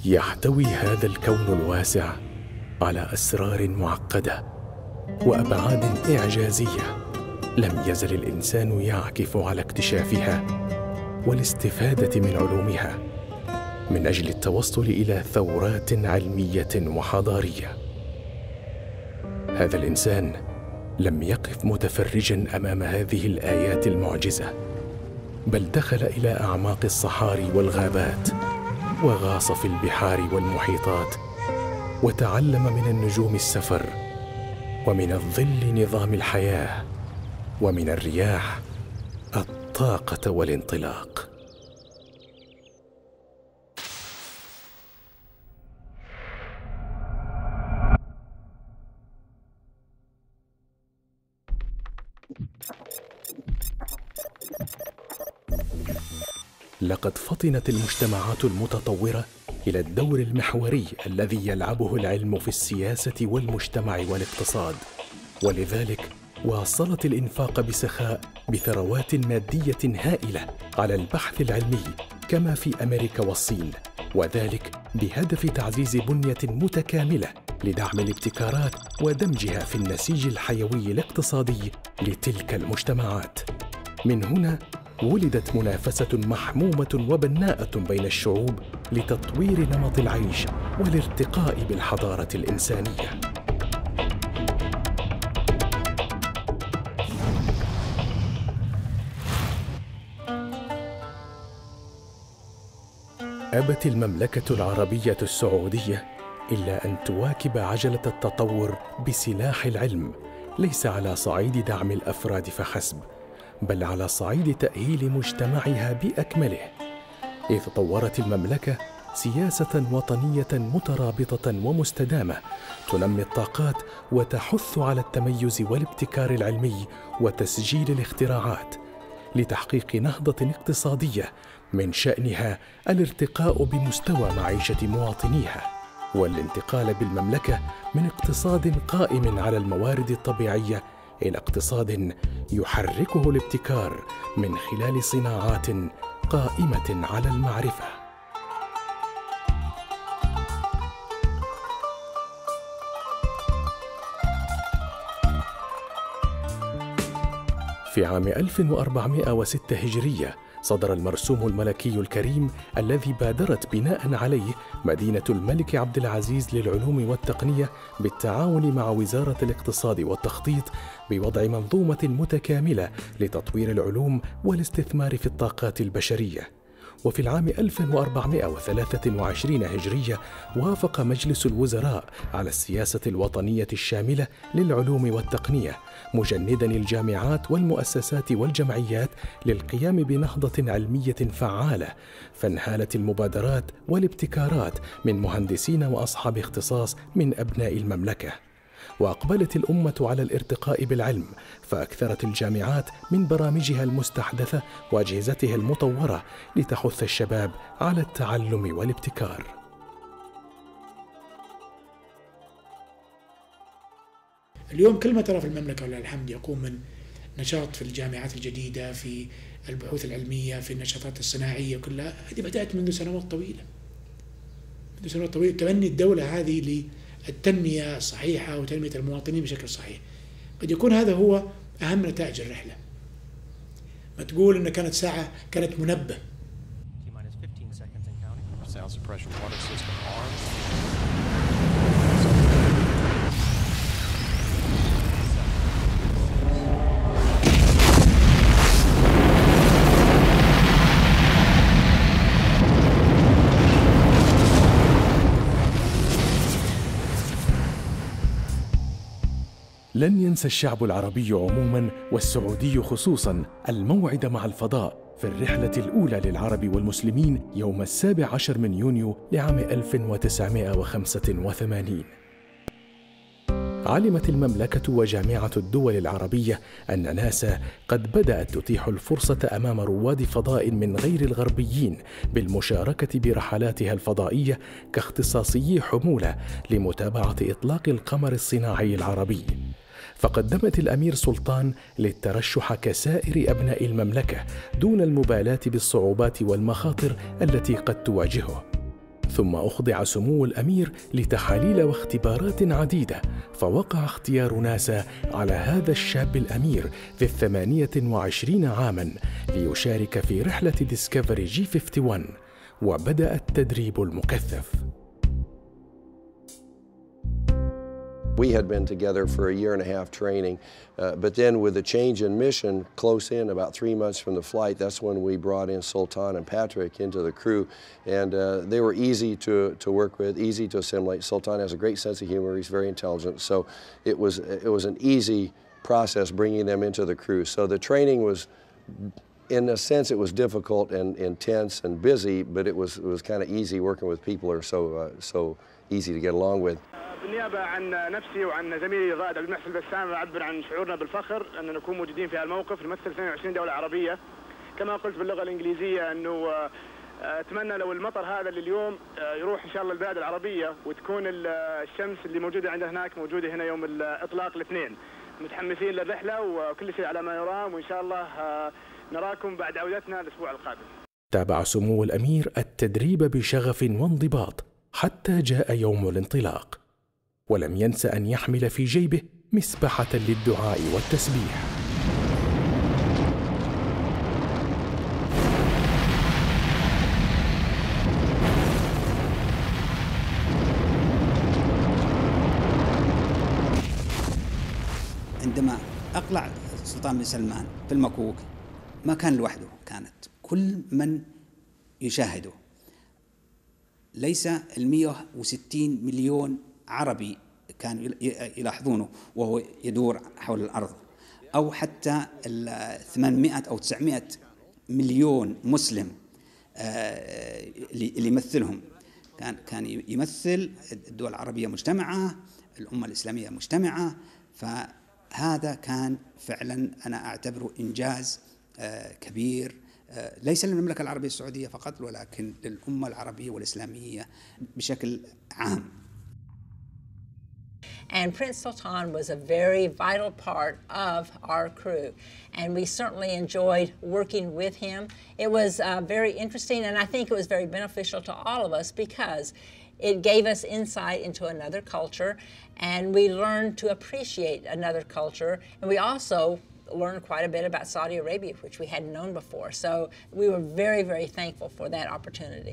يحتوي هذا الكون الواسع على أسرار معقدة وأبعاد إعجازية لم يزل الإنسان يعكف على اكتشافها والاستفادة من علومها من أجل التوصل إلى ثورات علمية وحضارية. هذا الإنسان لم يقف متفرجاً أمام هذه الآيات المعجزة، بل دخل إلى أعماق الصحاري والغابات وغاص في البحار والمحيطات، وتعلم من النجوم السفر، ومن الظل نظام الحياة، ومن الرياح الطاقة والانطلاق. لقد فطنت المجتمعات المتطورة إلى الدور المحوري الذي يلعبه العلم في السياسة والمجتمع والاقتصاد، ولذلك واصلت الإنفاق بسخاء بثروات مادية هائلة على البحث العلمي كما في أمريكا والصين، وذلك بهدف تعزيز بنية متكاملة لدعم الابتكارات ودمجها في النسيج الحيوي الاقتصادي لتلك المجتمعات. من هنا ولدت منافسة محمومة وبناءة بين الشعوب لتطوير نمط العيش والارتقاء بالحضارة الإنسانية. أبت المملكة العربية السعودية إلا أن تواكب عجلة التطور بسلاح العلم، ليس على صعيد دعم الأفراد فحسب، بل على صعيد تأهيل مجتمعها بأكمله، إذ طورت المملكة سياسة وطنية مترابطة ومستدامة تنمي الطاقات وتحث على التميز والابتكار العلمي وتسجيل الاختراعات لتحقيق نهضة اقتصادية من شأنها الارتقاء بمستوى معيشة مواطنيها، والانتقال بالمملكة من اقتصاد قائم على الموارد الطبيعية إلى اقتصاد يحركه الابتكار من خلال صناعات قائمة على المعرفة. في عام 1406 هجرية صدر المرسوم الملكي الكريم الذي بادرت بناء عليه مدينة الملك عبد العزيز للعلوم والتقنية بالتعاون مع وزارة الاقتصاد والتخطيط بوضع منظومة متكاملة لتطوير العلوم والاستثمار في الطاقات البشرية. وفي العام 1423 هجرية وافق مجلس الوزراء على السياسة الوطنية الشاملة للعلوم والتقنية، مجندا الجامعات والمؤسسات والجمعيات للقيام بنهضة علمية فعالة، فانهالت المبادرات والابتكارات من مهندسين وأصحاب اختصاص من أبناء المملكة، وأقبلت الأمة على الارتقاء بالعلم، فأكثرت الجامعات من برامجها المستحدثة وأجهزتها المطورة لتحث الشباب على التعلم والابتكار. اليوم كل ما ترى في المملكة ولله الحمد يقوم من نشاط في الجامعات الجديدة، في البحوث العلمية، في النشاطات الصناعية، كلها هذه بدأت منذ سنوات طويلة. تبني الدولة هذه التنمية الصحيحة وتنمية المواطنين بشكل صحيح. قد يكون هذا هو أهم نتائج الرحلة. ما تقول إن كانت ساعة كانت منبه. لن ينسى الشعب العربي عموماً والسعودي خصوصاً الموعد مع الفضاء في الرحلة الأولى للعرب والمسلمين يوم 17 من يونيو لعام 1985. علمت المملكة وجامعة الدول العربية أن ناسا قد بدأت تتيح الفرصة أمام رواد فضاء من غير الغربيين بالمشاركة برحلاتها الفضائية كاختصاصيي حمولة لمتابعة إطلاق القمر الصناعي العربي. فقدمت الأمير سلطان للترشح كسائر أبناء المملكة دون المبالاة بالصعوبات والمخاطر التي قد تواجهه. ثم أخضع سمو الأمير لتحاليل واختبارات عديدة، فوقع اختيار ناسا على هذا الشاب الأمير ذي 28 عاماً ليشارك في رحلة ديسكفري G51، وبدأ التدريب المكثف. We had been together for a year and a half training, but then with the change in mission close in, about 3 months from the flight, that's when we brought in Sultan and Patrick into the crew, and they were easy to work with, easy to assimilate. Sultan has a great sense of humor, he's very intelligent, so it was an easy process bringing them into the crew. So the training was, in a sense, it was difficult and intense and busy, but it was kind of easy working with people who are so easy to get along with. بالنيابة عن نفسي وعن زميلي الرائد عبد المحسن البسام أعبر عن شعورنا بالفخر أن نكون موجودين في هذا الموقف نمثل 22 دولة عربية. كما قلت باللغة الإنجليزية أنه أتمنى لو المطر هذا اللي اليوم يروح إن شاء الله البلاد العربية، وتكون الشمس اللي موجودة عندنا هناك موجودة هنا يوم الإطلاق الاثنين. متحمسين للرحلة وكل شيء على ما يرام، وإن شاء الله نراكم بعد عودتنا الأسبوع القادم. تابع سمو الأمير التدريب بشغف وانضباط حتى جاء يوم الانطلاق، ولم ينس أن يحمل في جيبه مسبحة للدعاء والتسبيح. عندما أقلع السلطان بن سلمان في المكوك ما كان لوحده، كانت كل من يشاهده. ليس 160 مليون عربي كانوا يلاحظونه وهو يدور حول الأرض، أو حتى 800 أو 900 مليون مسلم اللي يمثلهم. كان يمثل الدول العربية مجتمعة، الأمة الإسلامية مجتمعة. فهذا كان فعلا أنا أعتبره إنجاز كبير، ليس للمملكة العربية السعودية فقط، ولكن للأمة العربية والإسلامية بشكل عام. And Prince Sultan was a very vital part of our crew, and we certainly enjoyed working with him. It was very interesting, and I think it was very beneficial to all of us because it gave us insight into another culture, and we learned to appreciate another culture, and we also learned quite a bit about Saudi Arabia, which we hadn't known before. So we were very, very thankful for that opportunity.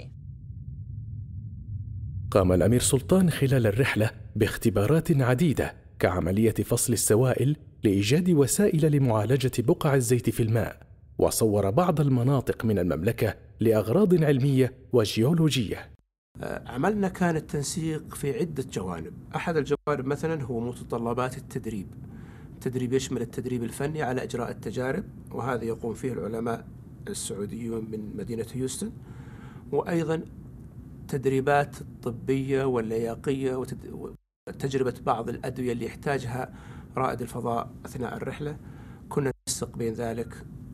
قام الأمير سلطان خلال الرحلة باختبارات عديدة كعملية فصل السوائل لإيجاد وسائل لمعالجة بقع الزيت في الماء، وصور بعض المناطق من المملكة لأغراض علمية وجيولوجية. عملنا كان التنسيق في عدة جوانب. أحد الجوانب مثلا هو متطلبات التدريب. التدريب يشمل التدريب الفني على إجراء التجارب، وهذا يقوم فيه العلماء السعوديون من مدينة هيوستن، وأيضا التدريبات الطبية واللياقية وتجربة بعض الأدوية اللي يحتاجها رائد الفضاء أثناء الرحلة. كنا ننسق بين ذلك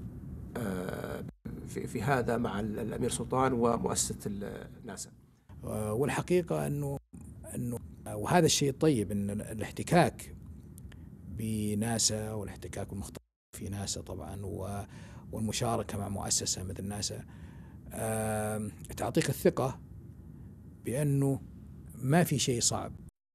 في هذا مع الأمير سلطان ومؤسسة ناسا. والحقيقة أنه وهذا الشيء الطيب أن الاحتكاك بناسا والاحتكاك المختلف في ناسا طبعا والمشاركة مع مؤسسة مثل ناسا تعطيك الثقة بأنه ما في شيء صعب.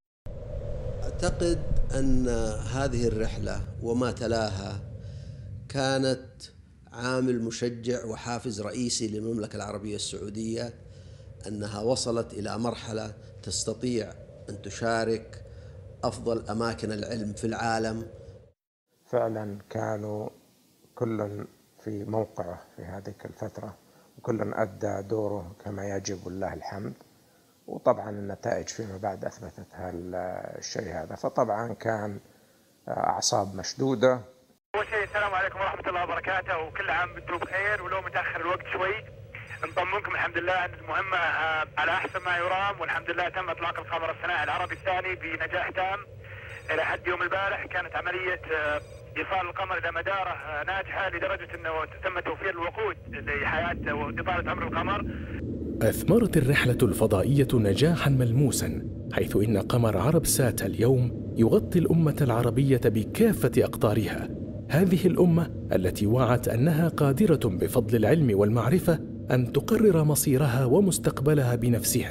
أعتقد أن هذه الرحلة وما تلاها كانت عامل مشجع وحافز رئيسي للمملكة العربية السعودية، أنها وصلت إلى مرحلة تستطيع أن تشارك أفضل أماكن العلم في العالم. فعلا كانوا كل في موقعه في هذه الفترة، وكل أدى دوره كما يجب والله الحمد. وطبعا النتائج فيما بعد أثبتت هالشيء هذا، فطبعا كان أعصاب مشدودة. أول شيء السلام عليكم ورحمة الله وبركاته، وكل عام وانتم بخير، ولو متأخر الوقت شوي نطمنكم الحمد لله أن المهمة على أحسن ما يرام، والحمد لله تم إطلاق القمر الصناعي العربي الثاني بنجاح تام. إلى حد يوم البارح كانت عملية إيصال القمر إلى مداره ناجحة لدرجة أنه تم توفير الوقود لحياة وإطالة عمر القمر. أثمرت الرحلة الفضائية نجاحاً ملموساً، حيث إن قمر عرب سات اليوم يغطي الأمة العربية بكافة أقطارها. هذه الأمة التي وعت أنها قادرة بفضل العلم والمعرفة أن تقرر مصيرها ومستقبلها بنفسها،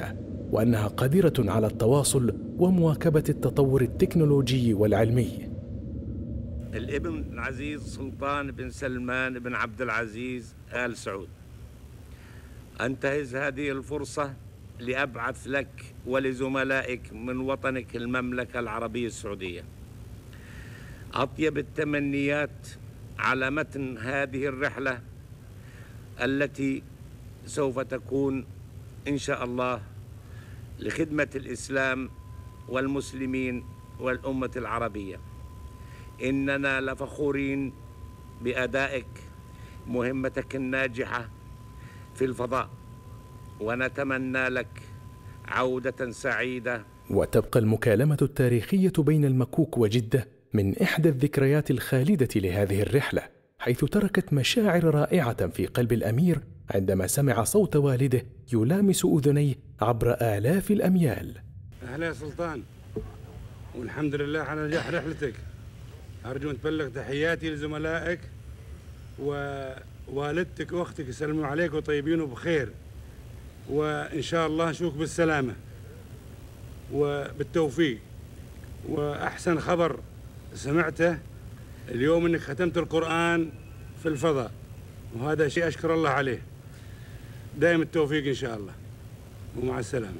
وأنها قادرة على التواصل ومواكبة التطور التكنولوجي والعلمي. الابن العزيز سلطان بن سلمان بن عبد العزيز آل سعود، أنتهز هذه الفرصة لأبعث لك ولزملائك من وطنك المملكة العربية السعودية أطيب التمنيات على متن هذه الرحلة التي سوف تكون إن شاء الله لخدمة الإسلام والمسلمين والأمة العربية. إننا لفخورين بأدائك مهمتك الناجحة في الفضاء، ونتمنى لك عودة سعيدة. وتبقى المكالمة التاريخية بين المكوك وجدة من إحدى الذكريات الخالدة لهذه الرحلة، حيث تركت مشاعر رائعة في قلب الأمير عندما سمع صوت والده يلامس أذنيه عبر آلاف الأميال. أهلا يا سلطان، والحمد لله على نجاح رحلتك. أرجو أن تبلغ تحياتي لزملائك ووالدتك وأختك، يسلموا عليك وطيبين وبخير، وإن شاء الله نشوفك بالسلامة وبالتوفيق. وأحسن خبر سمعته اليوم أنك ختمت القرآن في الفضاء، وهذا شيء أشكر الله عليه. دائم التوفيق إن شاء الله، ومع السلامة.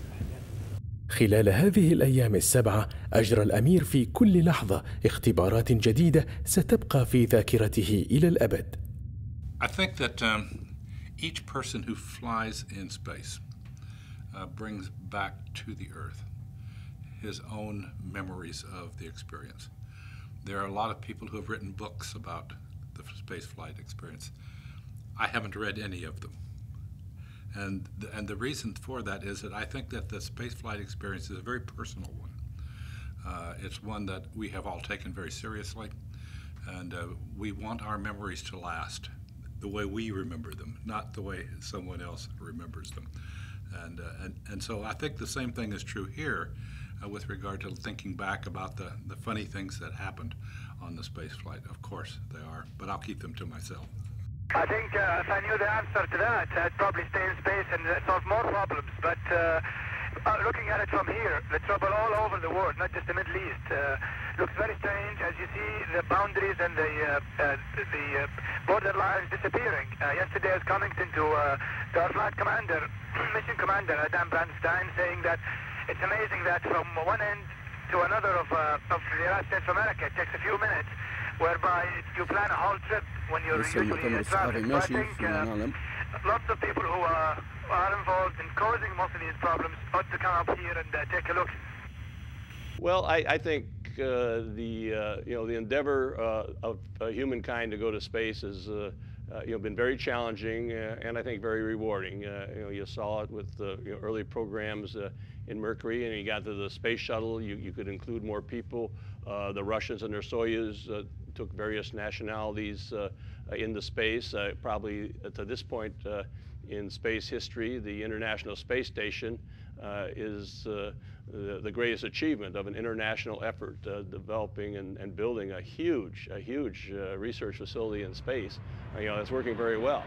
خلال هذه الأيام السبعة أجرى الأمير في كل لحظة اختبارات جديدة ستبقى في ذاكرته إلى الأبد. I think that each person who flies in space brings back to the Earth his own memories of the experience. There are a lot of people who have written books about the spaceflight experience. I haven't read any of them. And the reason for that is that I think that the spaceflight experience is a very personal one. It's one that we have all taken very seriously, and we want our memories to last the way we remember them, not the way someone else remembers them. And so I think the same thing is true here with regard to thinking back about the funny things that happened on the spaceflight. Of course they are, but I'll keep them to myself. I think if I knew the answer to that, I'd probably stay in space and solve more problems. But looking at it from here, the trouble all over the world, not just the Middle East, looks very strange as you see the boundaries and the border lines disappearing. Yesterday I was commenting to our flight commander, mission commander, Adam Brandstein, saying that it's amazing that from one end to another of the United States of America, it takes a few minutes, whereby you plan a whole trip when you're usually traveling. So I think lots of people who are involved in causing most of these problems ought to come up here and take a look. Well, I think the endeavor of humankind to go to space has been very challenging and I think very rewarding. You saw it with early programs in Mercury, and you got to the space shuttle. You could include more people. The Russians and their Soyuz took various nationalities into space. Probably to this point in space history, the International Space Station is the greatest achievement of an international effort developing and building a huge research facility in space. It's working very well.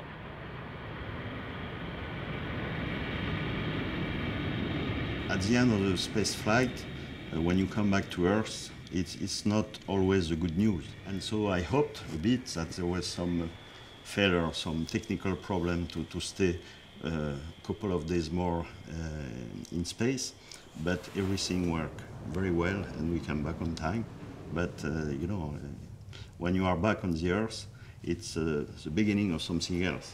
At the end of the space flight, when you come back to Earth, it's not always the good news. And so I hoped a bit that there was some failure, some technical problem to stay a couple of days more in space, but everything worked very well and we came back on time. But when you are back on the Earth, it's the beginning of something else.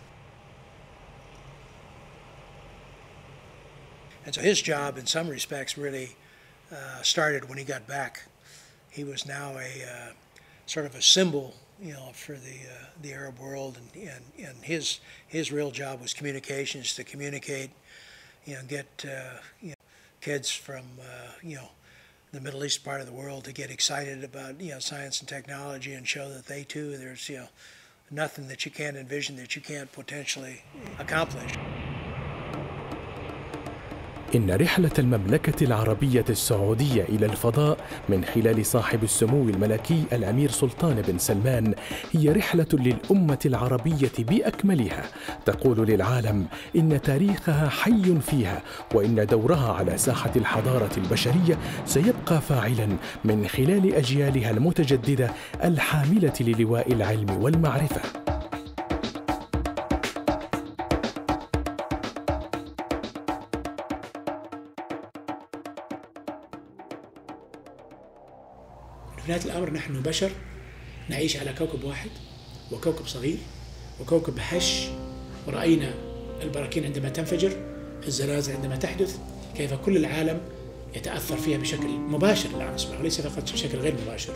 And so his job, in some respects, really started when he got back. He was now a sort of a symbol, for the Arab world, and his real job was communications, to communicate, get kids from the Middle East part of the world to get excited about science and technology, and show that they too, there's nothing that you can't envision that you can't potentially accomplish. إن رحلة المملكة العربية السعودية إلى الفضاء من خلال صاحب السمو الملكي الأمير سلطان بن سلمان هي رحلة للأمة العربية بأكملها، تقول للعالم إن تاريخها حي فيها، وإن دورها على ساحة الحضارة البشرية سيبقى فاعلاً من خلال أجيالها المتجددة الحاملة للواء العلم والمعرفة. في نهاية الأمر نحن بشر نعيش على كوكب واحد، وكوكب صغير وكوكب هش، ورأينا البراكين عندما تنفجر، الزلازل عندما تحدث، كيف كل العالم يتأثر فيها بشكل مباشر الآن أصبح، وليس فقط بشكل غير مباشر.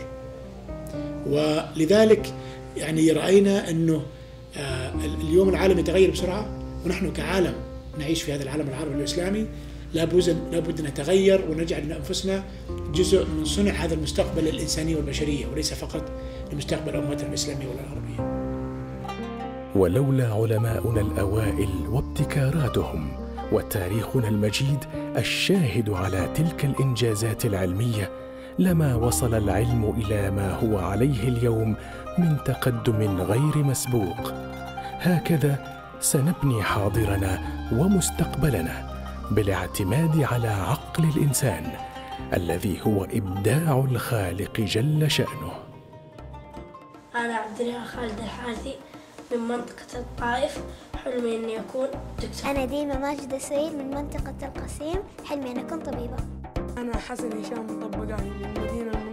ولذلك يعني رأينا أنه اليوم العالم يتغير بسرعة، ونحن كعالم نعيش في هذا العالم العربي والإسلامي لابد نتغير ونجعل من أنفسنا جزء من صنع هذا المستقبل الإنساني والبشرية، وليس فقط لمستقبل أمتنا الإسلامية والعربية. ولولا علماؤنا الأوائل وابتكاراتهم وتاريخنا المجيد الشاهد على تلك الإنجازات العلمية لما وصل العلم إلى ما هو عليه اليوم من تقدم غير مسبوق. هكذا سنبني حاضرنا ومستقبلنا بالاعتماد على عقل الإنسان الذي هو إبداع الخالق جل شأنه. أنا عبد الله خالد الحارثي من منطقة الطائف، حلمي أني أكون دكتور. أنا ديما ماجد السعيد من منطقة القصيم، حلمي أن أكون طبيبة. أنا حسن هشام الطبقاني من مدينة